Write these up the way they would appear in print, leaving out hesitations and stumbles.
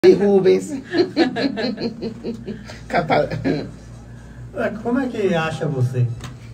E Rubens. Como é que acha você?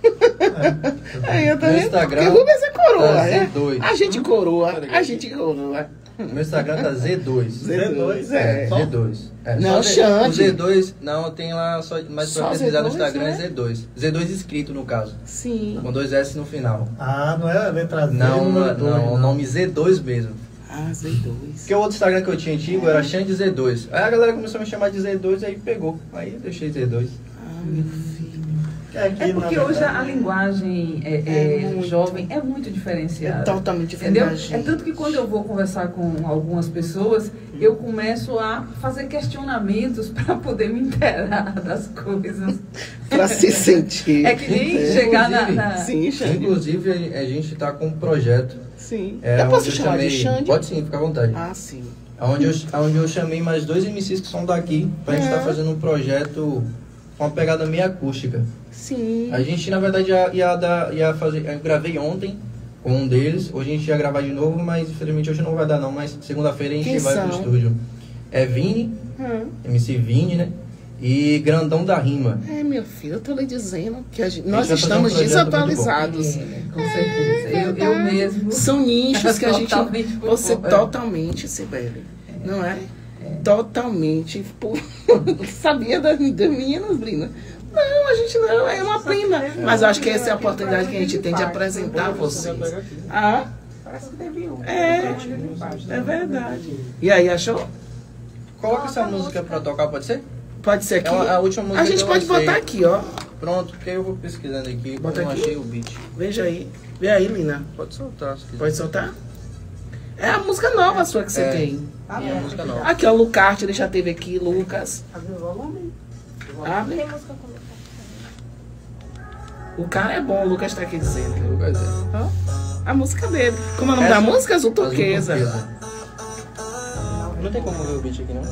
Eu também. Instagram, porque Rubens é coroa, tá né? Z2. A gente coroa, a gente coroa. Meu Instagram tá Z2. Z2, É, só? Z2. É, Não, só Xande. O Z2, não, tem lá só, mas Só pra pesquisar no Z2, Instagram né? é Z2. Z2 escrito, no caso. Sim. Com 2 S no final. Ah, não é a letra Z? Não, número dois, não, o nome Z2 mesmo. Ah, Z2. Porque o outro Instagram que eu tinha antigo era Xande Z2. Aí a galera começou a me chamar de Z2, aí pegou. Aí eu deixei Z2. Ah, meu filho. Aqui, É porque na hoje a verdade, linguagem muito. jovem é muito diferenciada. É totalmente diferente Entendeu? da gente. É tanto que quando eu vou conversar com algumas pessoas, eu começo a fazer questionamentos para poder me inteirar das coisas. Pra se sentir. É que nem chegar na... Sim, Xande. Inclusive, a gente tá com um projeto. Sim. É, eu posso onde chamar de Xande? Pode sim, fica à vontade. Ah, sim. Onde eu chamei mais 2 MCs que são daqui, pra gente estar fazendo um projeto com uma pegada meio acústica. Sim. A gente, na verdade, ia fazer. Eu gravei ontem com um deles, hoje a gente ia gravar de novo, mas infelizmente hoje não vai dar não, mas segunda-feira a gente Quem vai são? pro estúdio. É Vini, MC Vini, né? E Grandão da Rima. É, meu filho, eu tô lhe dizendo que nós vai fazer estamos um projeto desatualizados. Com certeza. Eu mesmo... São nichos que a gente... Totalmente por Você fora. totalmente, Sibeli. Não é? Totalmente. Sabia das meninas, Brina? Não, a gente não, é uma prima. Mas eu acho que essa é a oportunidade que a gente tem de apresentar vocês. Ah? Parece que teve um. É verdade. E aí, achou? Coloca essa música pra tocar, pode ser? Pode ser aqui? É a última música A gente que eu pode lancei. botar aqui, ó. Pronto, porque eu vou pesquisando aqui, Bota eu não aqui. achei o beat. Veja aí. Vê aí, Lina. Pode soltar, se quiser. Pode soltar? É a música nova sua que você É. tem. É a música nova. Aqui, ó, o Lucarte, ele já teve aqui, Lucas. Abre o volume. Abre. Tem música com O cara é bom, o Lucas tá aqui dizendo. Lucas, é. Ó, a música dele. Como é o nome Essa- da música? Azul Azul Turquesa. Não tem como ver o beat aqui, não?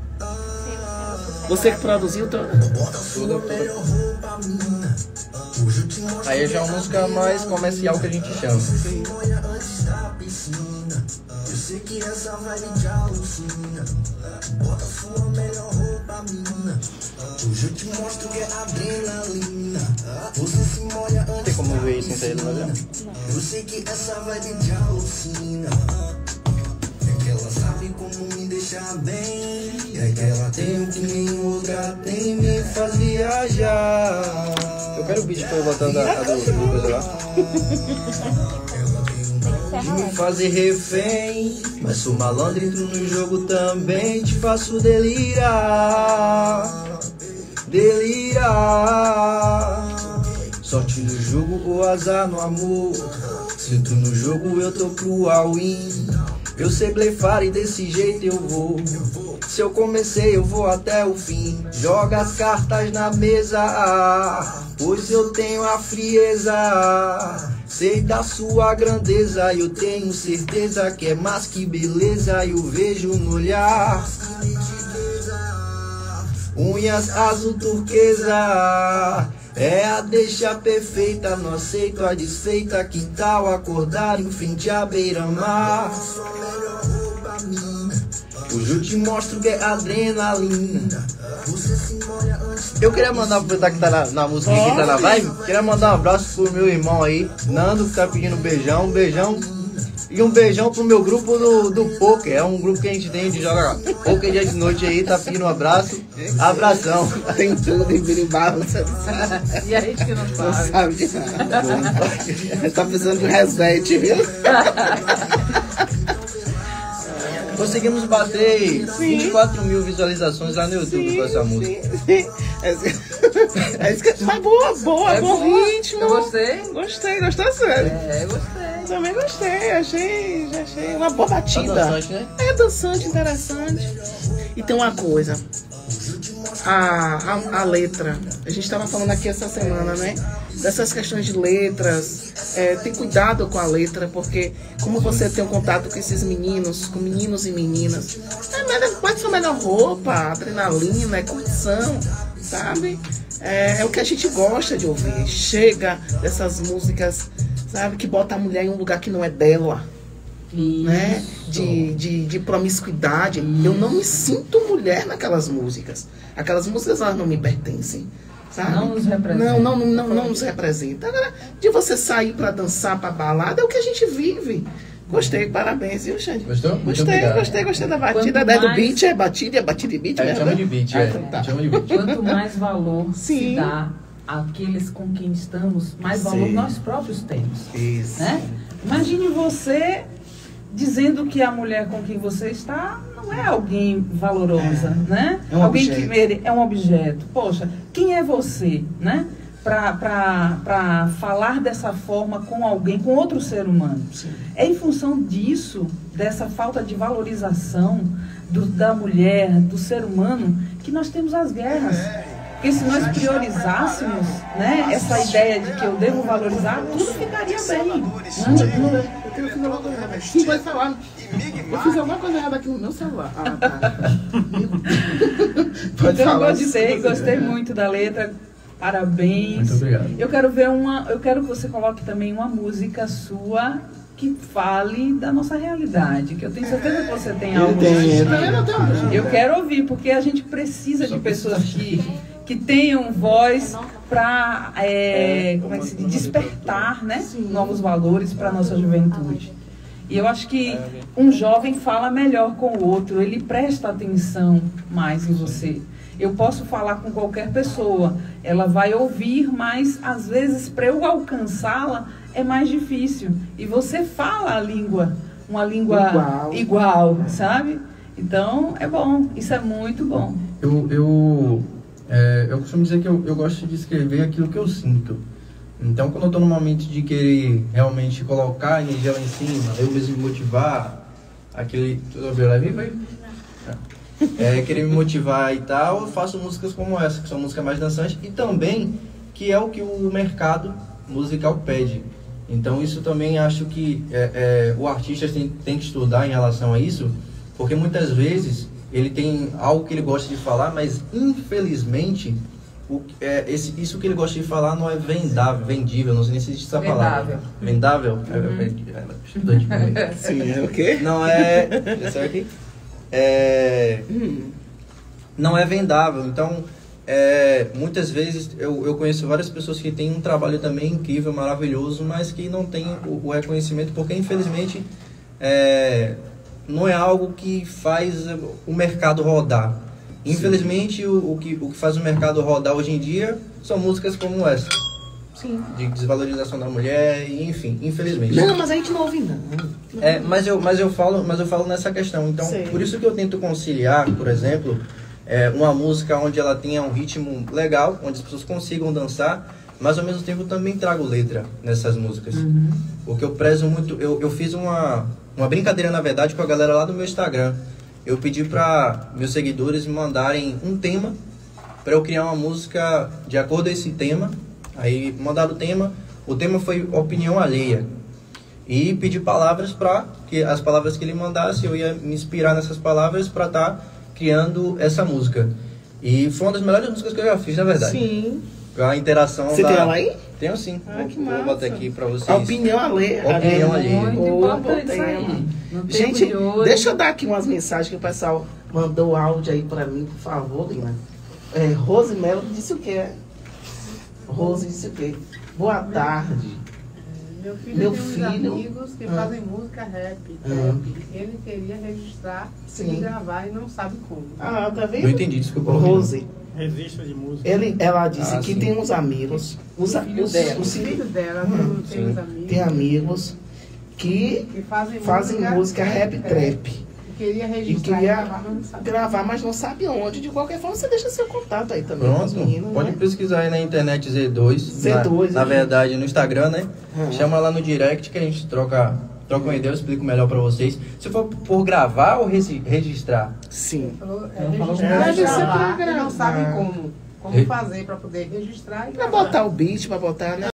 Você que produziu toda? Tudo. Aí já é uma música mais comercial que a gente chama. Não tem como ver isso sem sair do programa? Eu sei que essa vibe de alucina. É que ela sabe como me deixar bem. É que ela tem o que nenhum outra tem, me faz viajar. Eu quero o beat pra eu botar a do Lucas lá. De me fazer refém, mas sou malandro, entro no jogo também, te faço delirar, delirar. Sorte no jogo ou azar no amor, se entro no jogo eu tô pro all-in. Eu sei blefar e desse jeito eu vou. Se eu comecei eu vou até o fim. Joga as cartas na mesa, pois eu tenho a frieza. Sei da sua grandeza, eu tenho certeza que é mais que beleza. Eu vejo no olhar. Unhas azul turquesa, é a deixa perfeita, não aceito a desfeita. Quintal acordar em frente à beira-mar. Hoje eu te mostro que é adrenalina. Eu queria mandar, aproveitar que tá na música aqui, tá na vibe, queria mandar um abraço pro meu irmão aí, Nando, que tá pedindo um beijão. E um beijão pro meu grupo do poker. É um grupo que a gente tem de joga poker dia de noite aí, tá pedindo um abraço. Abração. Tem tudo em birimbau, você E a gente que não não sabe. sabe de nada. Você tá precisando de um reset, viu? Conseguimos bater 24 mil visualizações lá no YouTube com essa música. Mas boa, É bom bom. ritmo. Eu gostei. Gostou, sério. Gostei. Também gostei, achei uma boa Tá batida. dançante, né? É dançante, interessante. E tem uma coisa, a letra, a gente estava falando aqui essa semana, né? Dessas questões de letras, tem cuidado com a letra, porque como você tem um contato com esses meninos, com meninos e meninas, pode ser a melhor roupa, adrenalina, curtição, sabe? É o que a gente gosta de ouvir. Chega dessas músicas, sabe, que bota a mulher em um lugar que não é dela. né? De promiscuidade. Eu não me sinto mulher naquelas músicas. Aquelas músicas, elas não me pertencem. Sabe? Não nos representa. Não nos representa. Agora, de você sair pra dançar, pra balada, é o que a gente vive. Gostei, parabéns, viu, Xande? Gostou? Muito Gostei obrigado. da batida. Quanto É do mais- beat, é batida de beat, né? Chama de beat, Então tá. chama de beat. Quanto mais valor Sim. se dá àqueles com quem estamos, mais valor Sim. nós próprios temos. Isso. Né? Imagine você dizendo que a mulher com quem você está não é alguém valorosa, né? É um alguém objeto. é um objeto. Poxa, quem é você, né? Para falar dessa forma com alguém, com outro ser humano. Sim. É em função disso, dessa falta de valorização da mulher, do ser humano, que nós temos as guerras. Porque se nós priorizássemos, né, essa ideia de que eu devo valorizar, tudo ficaria bem. Eu tenho que logo errado. Sim, pode falar. Eu fiz alguma coisa errada aqui no meu celular. Ah, tá. Pode Então, falar. gostei muito da letra. Parabéns. Muito obrigado. Eu quero que você coloque também uma música sua que fale da nossa realidade, que eu tenho certeza que você tem algo. Eu quero ouvir, porque a gente precisa de pessoas que tenham voz para despertar, né, novos valores para a nossa juventude. E eu acho que um jovem fala melhor com o outro, ele presta atenção mais em você. Eu posso falar com qualquer pessoa, ela vai ouvir, mas às vezes para eu alcançá-la é mais difícil. E você fala a língua, uma língua igual, sabe? Então é bom, isso é muito bom. Eu costumo dizer que eu gosto de escrever aquilo que eu sinto. Então, quando eu estou num momento de querer realmente colocar a energia lá em cima, eu mesmo me motivar, aquele... Tudo bem, leve, vai? Querer me motivar e tal, eu faço músicas como essa, que são músicas mais dançantes, e também que é o que o mercado musical pede. Então, isso também acho que o artista tem que estudar em relação a isso, porque muitas vezes ele tem algo que ele gosta de falar, mas infelizmente isso que ele gosta de falar não é vendível, não sei nem se existe essa palavra. Vendável? Sim, é o quê? Não é. Isso aqui? Não é vendável. Então, muitas vezes eu conheço várias pessoas que têm um trabalho também incrível, maravilhoso, mas que não tem o reconhecimento, porque infelizmente não é algo que faz o mercado rodar. Infelizmente, o que faz o mercado rodar hoje em dia são músicas como essa. Sim. De desvalorização da mulher, e enfim, infelizmente. Não, mas a gente não ouve, não. Mas eu falo nessa questão. Então, Sei. por isso que eu tento conciliar, por exemplo, uma música onde ela tenha um ritmo legal, onde as pessoas consigam dançar, mas ao mesmo tempo também trago letra nessas músicas. Porque eu prezo muito. Eu fiz uma brincadeira, na verdade, com a galera lá do meu Instagram. Eu pedi para meus seguidores me mandarem um tema para eu criar uma música de acordo com esse tema. Aí mandaram o tema foi opinião alheia. E pedi palavras que as palavras que ele mandasse, eu ia me inspirar nessas palavras para estar criando essa música. E foi uma das melhores músicas que eu já fiz, na verdade. Sim. A interação Você tem ela aí? Tenho sim. Que Vou massa. botar aqui para vocês. A opinião alheia. Opinião alheia. Muito importante isso aí. No tempo Gente, de hoje, deixa eu dar aqui umas mensagens que o pessoal mandou áudio aí pra mim, por favor, Lina. Rose Melo disse o quê? Rose disse o quê? Boa tarde. Meu filho tem uns amigos que fazem música rap. Ele queria registrar Sim. e gravar e não sabe como. Ah, tá vendo? Não entendi, desculpa. Rose, Registro de música. ela disse que sim. tem uns amigos. O filho dela tem uns amigos tem amigos que que fazem música rap trap. E queria E registrar queria gravar, mas não sabe. gravar, mas não sabe onde. De qualquer forma, você deixa seu contato aí também com as Pronto, meninas, pode né? pesquisar aí na internet Z2. Z2, na né? verdade, no Instagram, né? Uhum. Chama lá no direct que a gente troca uma ideia, eu explico melhor pra vocês. Se for por gravar ou registrar? Sim. Falou, falou registrar deve e ser gravar, pra ele não sabe gravar. como fazer para poder registrar e Pra gravar. botar o beat, pra botar, né?